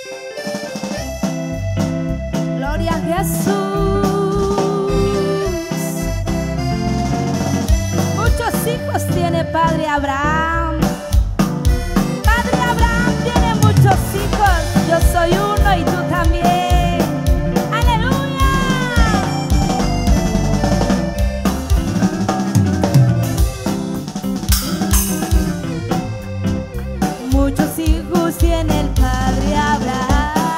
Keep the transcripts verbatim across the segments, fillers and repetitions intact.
Gloria a Jesús. Muchos hijos tiene Padre Abraham. Padre Abraham tiene muchos hijos. Yo soy uno y tú también. ¡Aleluya! Muchos hijos tiene el Padre Abraham.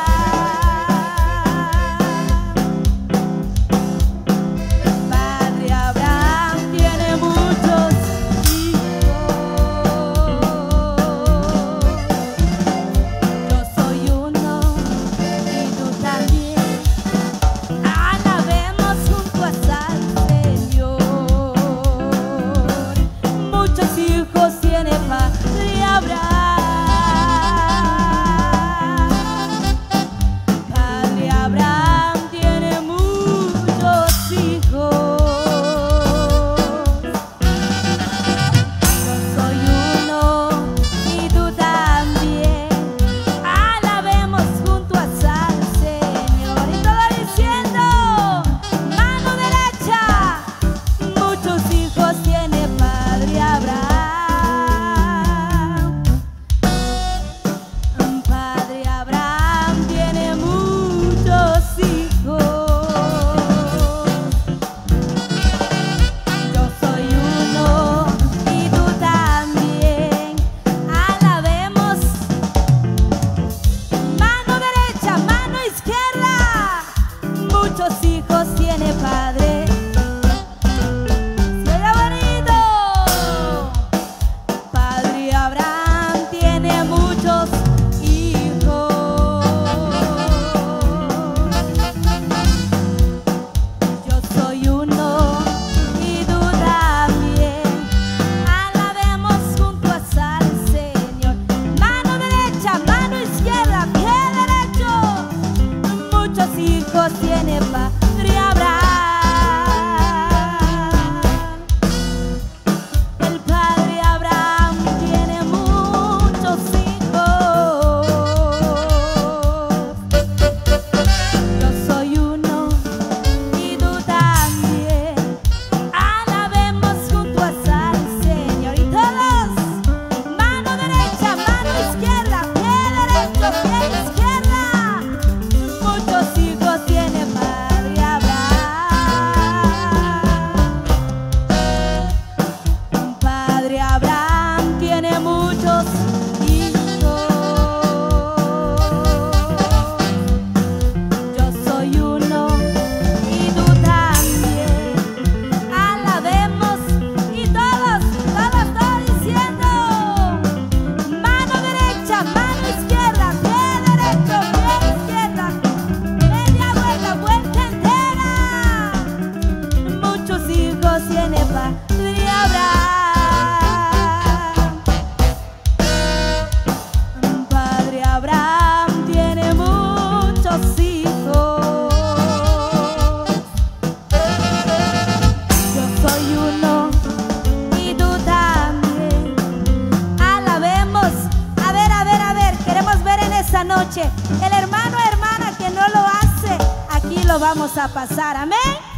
El hermano o hermana que no lo hace, aquí lo vamos a pasar, amén.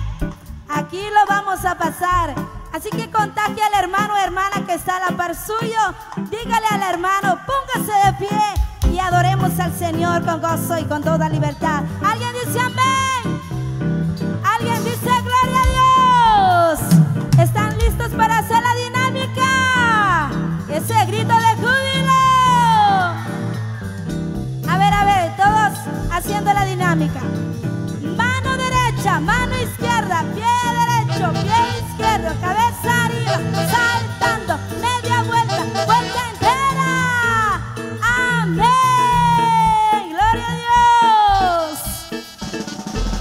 Aquí lo vamos a pasar. Así que contagie al hermano o hermana que está a la par suyo. Dígale al hermano, póngase de pie y adoremos al Señor con gozo y con toda libertad. ¿Alguien dice amén? ¿Alguien dice gloria a Dios? ¿Están listos para hacer la dinámica? Ese grito de júbilo. A ver, a ver, todos haciendo la dinámica. Mano derecha, mano izquierda, pie derecho, pie izquierdo, cabeza arriba, saltando, media vuelta, vuelta entera. Amén. Gloria a Dios.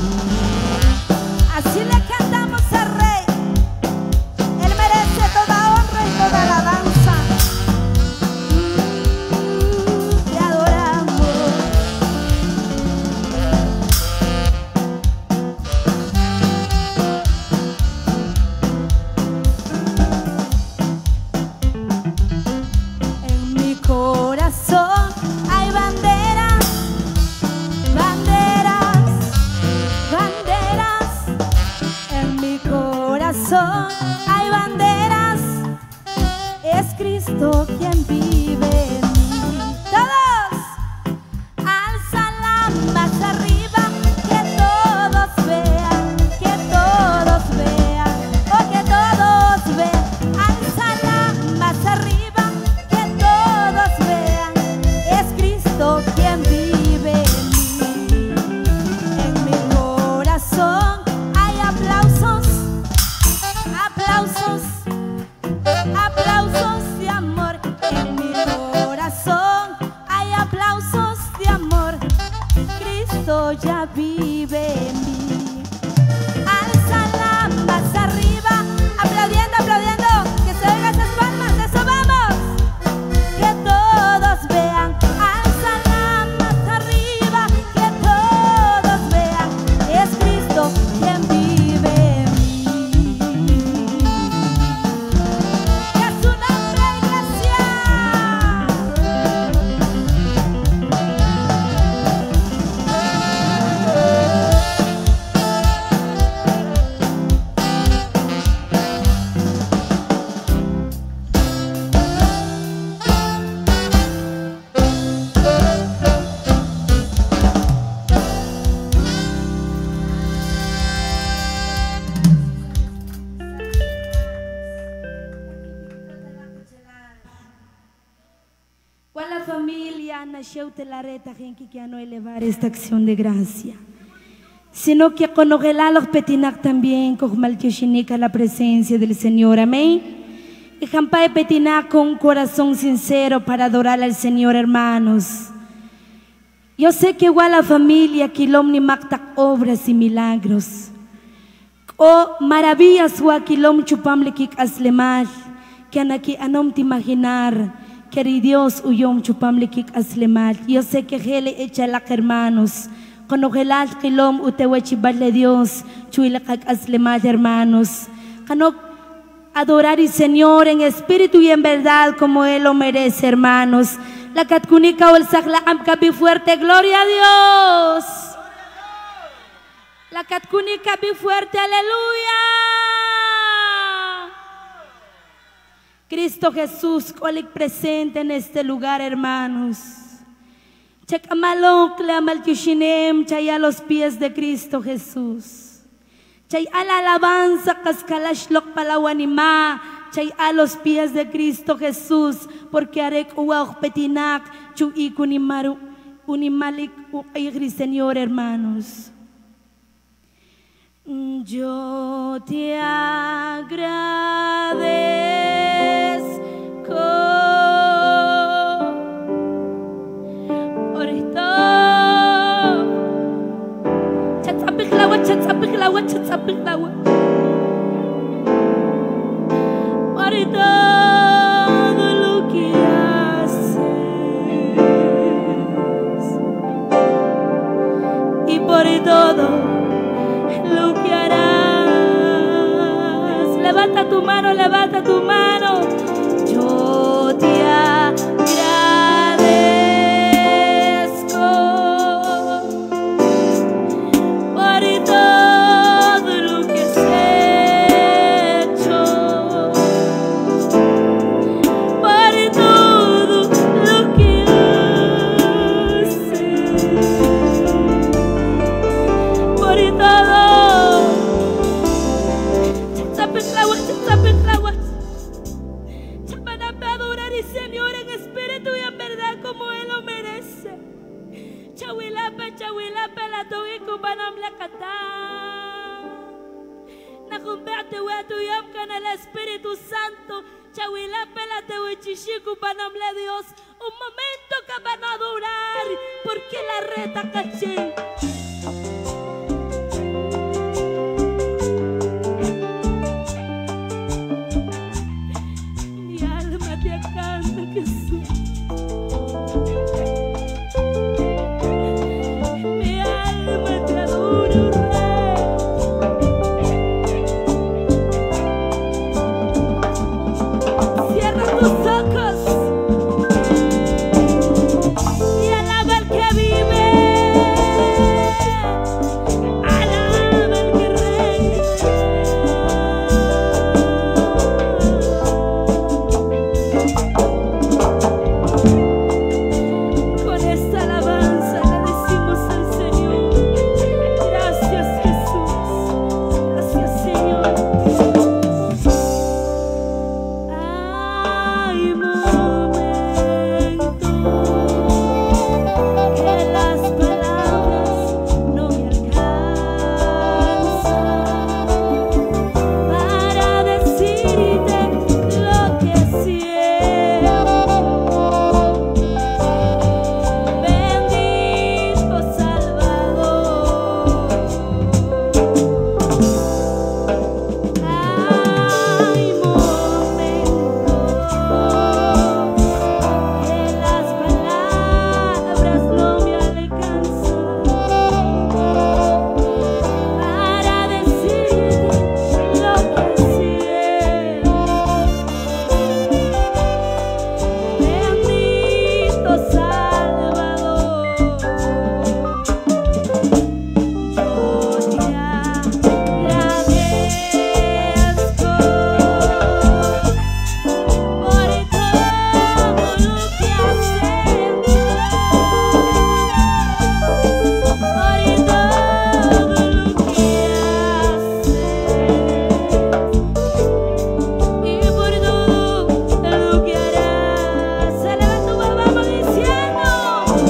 banderas, es Cristo quien vive en mí. Todos, álzala más arriba, que todos vean, que todos vean, oh que todos vean, álzala más arriba, que todos vean, es Cristo quien vive en mí. En mi corazón hay aplausos, aplausos, aplausos de amor. En mi corazón hay aplausos de amor. Cristo ya vive en mí. Álzala más arriba, aplaudiendo, aplaudiendo, que se oigan esas palmas, eso vamos. Que todos vean, álzala más arriba, que todos vean, es Cristo quien vive en mí. Que a su nombre, iglesia. ¿Cuál la familia nació de la reta gente que no elevar esta acción de gracia? Sino que conocerá los petinak también con maltioshinica la presencia del Señor, amén. Y jampa de petinak con un corazón sincero para adorar al Señor, hermanos. Yo sé que igual la familia kilom ni mactac obras y milagros. O maravillas wa kilom chupamle kik aslemal, que anaki anom te imaginar. Querido Dios, uyom chupamle kik aslemal. Yo sé que hele echa la hermanos. Cuando gelal kilom utewechibarle Dios, chuila kak aslemal, hermanos. Cuando adorar al Señor en espíritu y en verdad como Él lo merece, hermanos. La katkunika o el sakla amkabi fuerte, gloria a Dios. La katkunika bi fuerte, aleluya. Cristo Jesús, colig presente en este lugar, hermanos. Chakamalok le amal yushinem, chay a los pies de Cristo Jesús. Chay a la alabanza, kaskalashlock palawanima, chay a los pies de Cristo Jesús, porque arek uwak petinak, chu ikunimaru, unimalik uigri, Señor, hermanos. Yo te agradezco por todo. Chatzapiklawa, chatzapiklawa, chatzapiklawa. Por todo lo que haces y por todo lo que harás. Levanta tu mano, levanta tu mano. Yo te agradezco por todo lo que has hecho, por todo lo que haces, por todo. Señor, en espíritu y en verdad como Él lo merece. Chawilapa, chawilapa, la togi kubanam la kata. Nakumbate wetu yamkan al Espíritu Santo. Chawilapa, la tewichishi kubanam la Dios. Un momento que van a adorar, porque la reta caché. Jesús. Mi alma te adora, Rey. Cierra tus ojos y alaba al que vive.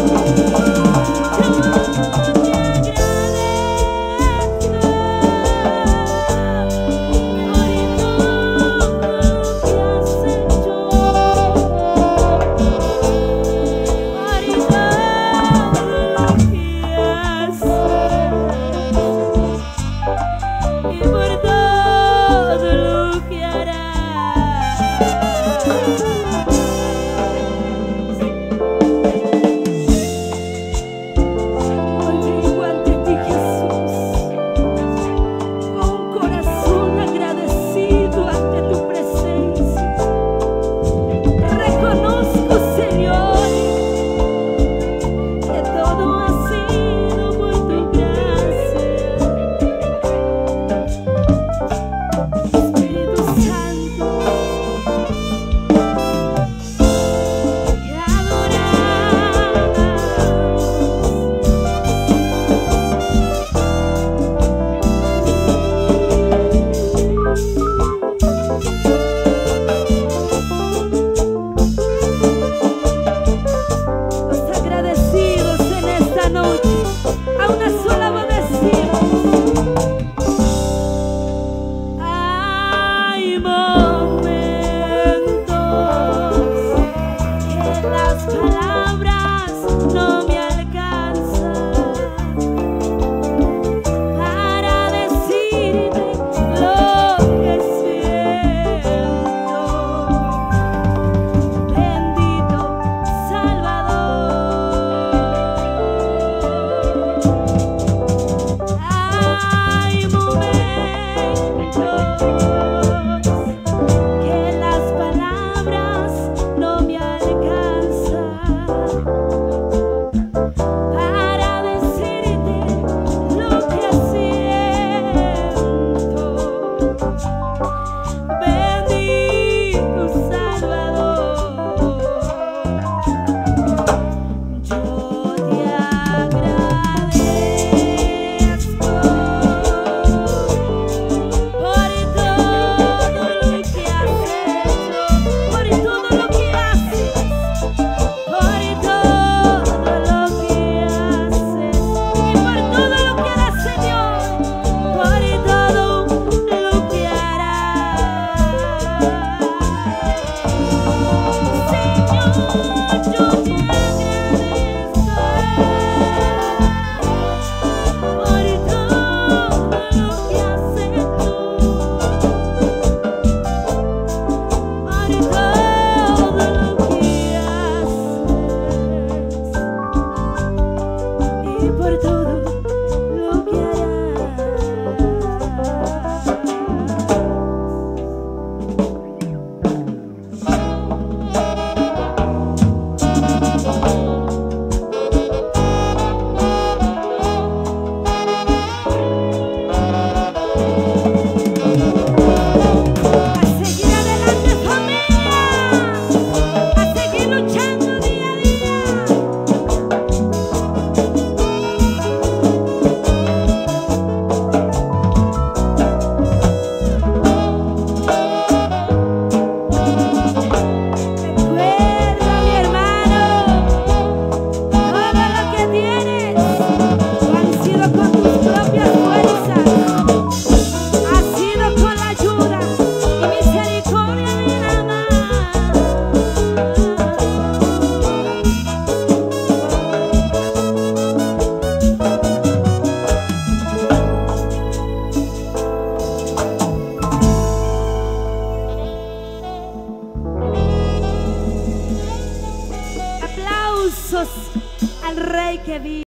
al Rey que vive.